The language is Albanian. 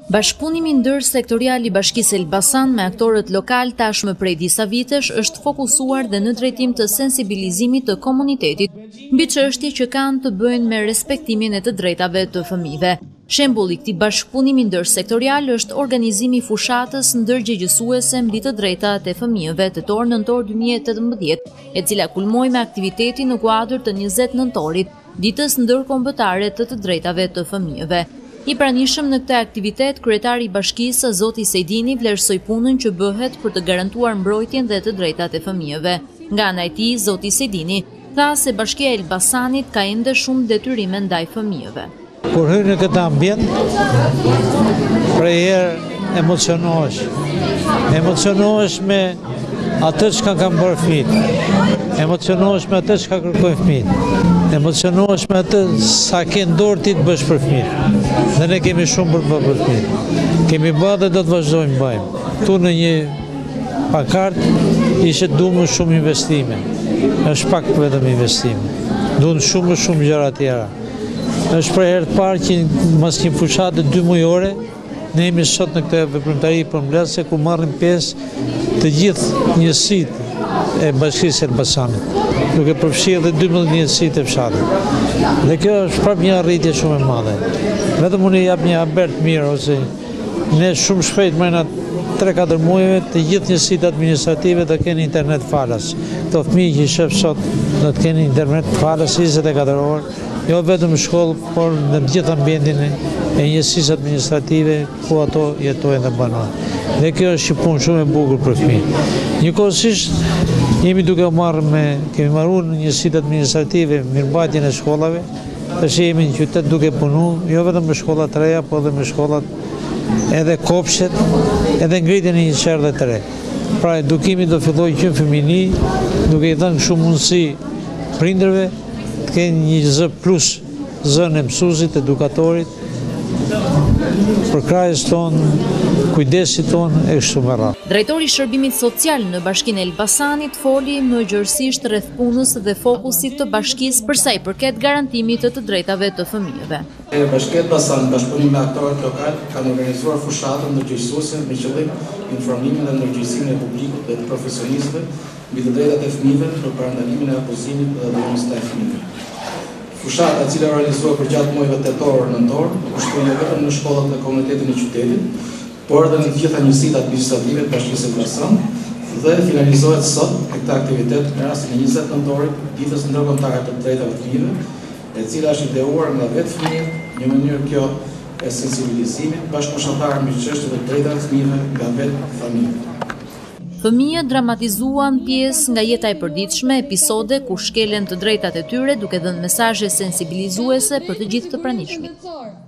Bashkëpunimi ndërsektorial i Bashkisë Elbasan me aktorët lokal tashmë prej disa vitesh është fokusuar dhe në drejtim të sensibilizimit të komunitetit mbi çështje që kanë të bëjnë me respektimin e të drejtave të fëmijëve. Shembull i këtij bashkëpunimi ndërsektorial është organizimi i fushatës ndërgjegjësuese mbi të drejtat e fëmijëve tetor-nëntor 2018, e cila kulmoi me aktivitetin në kuadër të 20 nëntorit, ditës ndërkombëtare të drejtave të fëmijëve. I pranishëm në këtë aktivitet, kryetari i bashkisë, zoti Sejdini, vlerësoi punën që bëhet për të garantuar mbrojtjen dhe të drejtat e fëmijëve. Nga ana e tij, zoti Sejdini tha se Bashkia e Elbasanit ka ende shumë detyrime ndaj fëmijëve. Kur hyn në këtë ambient, prejherë emocionohesh me atë që kanë bërë fëmijët, emocionohesh me atë që ka kërkojnë fëmijët, emocionohesh me atë sa ke në dorë ti të bësh për fëmijët. Dhe ne kemi shumë për bërë për fëmijët. Kemi bërë dhe do të vazhdojmë bëjmë. Tu në një pankart ishe dumë shumë investime. Është pak vetëm investime. Dunë shumë gjëra tjera. Është për herë të parë që mas një fushatë 2 mujore, ne jemi sot në këtë veprimtari për mbledhëse ku marrim pjesë të gjithë njësitë e Bashkisë Elbasanit, duke përfshirë dhe 12 njësitë e fshatit. Dhe kjo është prapë një arritje shumë e madhe. Vetëm unë jap një habert mirë, ose ne shumë shpejt mëjna 3-4 muajve të gjithë njësitë administrative të keni internet falas. Këto fëmijë që i shef sot do të keni internet falas 24 orë, jo vetëm në shkollë, por në gjithë ambientin e njësisë administrative ku ato jetojnë dhe banojnë. Dhe kjo është një punë shumë e bukur për fëmijë. Njëkohësisht kemi marrë në njësitë administrative mirëmbajtjen e shkollave, tash jemi në qytet duke punu, jo vetëm me shkollat të reja, por edhe me shkollat edhe kopshtet, edhe ngritjen e një qerdhe të re. Pra edukimi do filloj që në fëmijëni, duke i dhënë shumë mundësi prindërve, të kenë një zë plus zën e mësuesit, edukatorit, për krahjes tonë, kujdesit tonë e kështu me radhë. Drejtori i Shërbimit Social në Bashkinë e Elbasanit foli më gjërësisht rreth punës dhe fokusit të bashkisë për sa i përket garantimit të drejtave të fëmijëve. Bashkia e Elbasanit, bashkëpunim me aktorët lokal, kanë organizuar fushatën ndërgjegjësuese me qëllim informimin dhe ndërgjegjësimin e publikut dhe të profesionistëve mbi të drejtat e fëmijëve për parandalimin e abuzimit dhe dhunës ndaj fëmijëve. Fushata, e cila realizohet për gjatë muajve tetor-nëntor, u shtroi jo vetëm në shkollat e komunitetit në qytetit, por edhe në të gjitha njësitë administrative të Bashkisë Elbasan, dhe finalizohet sot këtë aktivitet në rastin e 20 nëntorit, ditës ndërkombëtare të drejtave të fëmijëve, e cila është ideuar nga vetë fëmijët, një mënyrë kjo e sensibilizimit bashkëmoshatar mbi çështjet e drejtave të fëmijëve nga vetë familja. Fëmijët dramatizuan pjesë nga jeta e përditshme, episode ku shkelen të drejtat e tyre duke dhënë mesazhe sensibilizuese për të gjithë të pranishmit.